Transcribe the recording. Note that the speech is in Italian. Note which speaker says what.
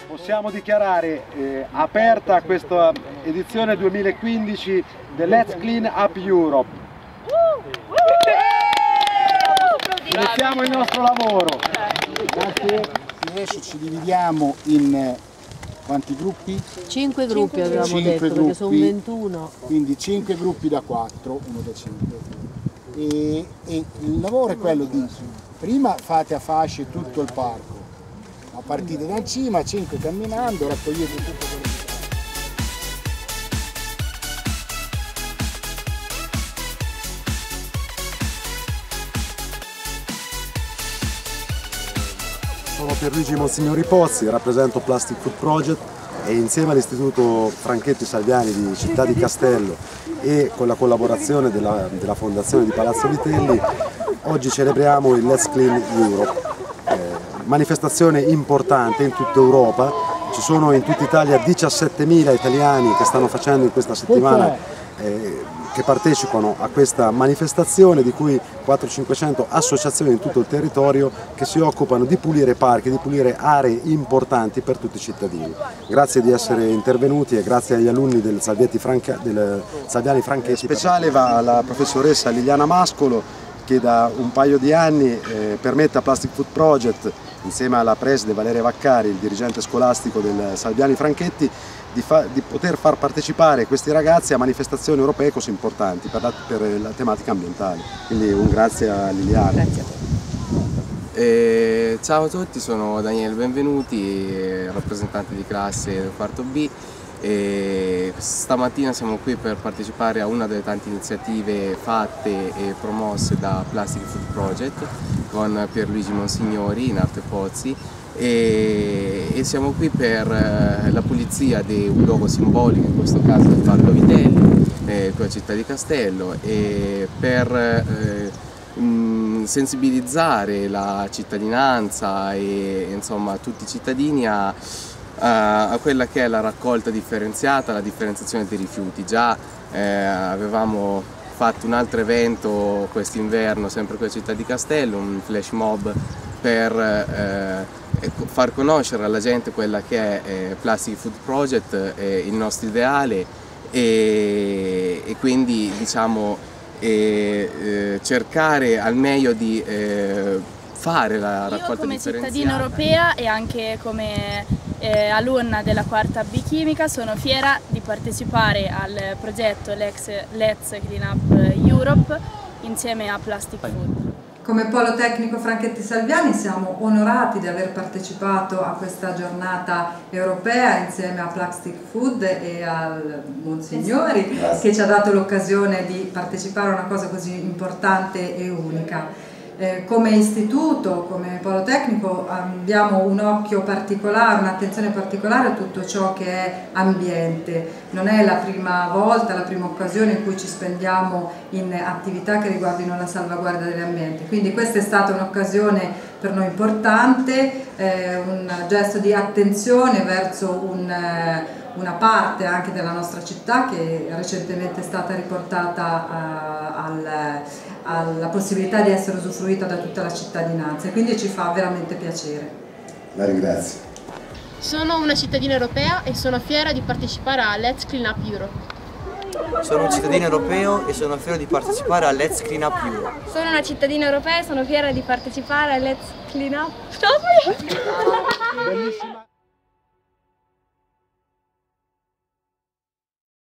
Speaker 1: Possiamo dichiarare aperta questa edizione 2015 del Let's Clean Up Europe. Iniziamo il nostro lavoro.
Speaker 2: Grazie. Adesso ci dividiamo in quanti gruppi?
Speaker 3: 5 gruppi avevamo detto, perché sono 21.
Speaker 2: Quindi 5 gruppi da 4, uno da 5. E il lavoro è quello di, prima fate a fasce tutto il parco, a partire da cima, 5 camminando, raccogliete tutto quello che fate.
Speaker 4: Sono Pierluigi Monsignori Pozzi, rappresento Plastic Food Project e insieme all'Istituto Franchetti Salviani di Città di Castello e con la collaborazione della Fondazione di Palazzo Vitelli oggi celebriamo il Let's Clean Europe, manifestazione importante in tutta Europa. Ci sono in tutta Italia 17.000 italiani che stanno facendo in questa settimana che partecipano a questa manifestazione, di cui 400-500 associazioni in tutto il territorio che si occupano di pulire parchi, di pulire aree importanti per tutti i cittadini. Grazie di essere intervenuti e grazie agli alunni del Salviani Franchetti.
Speaker 1: Speciale va alla professoressa Liliana Mascolo, che da un paio di anni permette a Plastic Food Project, insieme alla preside Valeria Vaccari, il dirigente scolastico del Salviani Franchetti, di poter far partecipare questi ragazzi a manifestazioni europee così importanti per la tematica ambientale. Quindi un grazie a Liliana.
Speaker 3: Grazie a
Speaker 5: te. Ciao a tutti, sono Daniele Benvenuti, rappresentante di classe del quarto B. Stamattina siamo qui per partecipare a una delle tante iniziative fatte e promosse da Plastic Food Project con Pierluigi Monsignori in Arte Pozzi e siamo qui per la pulizia di un luogo simbolico, in questo caso del Parco Vitelli, con la città di Castello, e per sensibilizzare la cittadinanza e insomma tutti i cittadini a quella che è la raccolta differenziata, la differenziazione dei rifiuti. Già avevamo fatto un altro evento quest'inverno sempre con la città di Castello, un flash mob per far conoscere alla gente quella che è Plastic Food Project, il nostro ideale e quindi diciamo cercare al meglio di fare la raccolta differenziata.
Speaker 6: Io come cittadina europea e anche come alunna della quarta B chimica sono fiera di partecipare al progetto Let's Clean Up Europe insieme a Plastic Food.
Speaker 7: Come Polo Tecnico Franchetti Salviani siamo onorati di aver partecipato a questa giornata europea insieme a Plastic Food e al Monsignori che ci ha dato l'occasione di partecipare a una cosa così importante e unica. Come istituto, come Polo Tecnico abbiamo un occhio particolare, un'attenzione particolare a tutto ciò che è ambiente. Non è la prima volta, la prima occasione in cui ci spendiamo in attività che riguardino la salvaguardia dell'ambiente. Quindi questa è stata un'occasione per noi importante, un gesto di attenzione verso una parte anche della nostra città che recentemente è stata riportata alla possibilità di essere usufruita da tutta la cittadinanza e quindi ci fa veramente piacere.
Speaker 4: La ringrazio.
Speaker 8: Sono una cittadina europea e sono fiera di partecipare a Let's Clean Up Europe.
Speaker 9: Sono un cittadino europeo e sono fiero di partecipare a Let's Clean Up Europe.
Speaker 10: Sono una cittadina europea e sono fiera di partecipare a Let's Clean Up.
Speaker 1: Bellissima.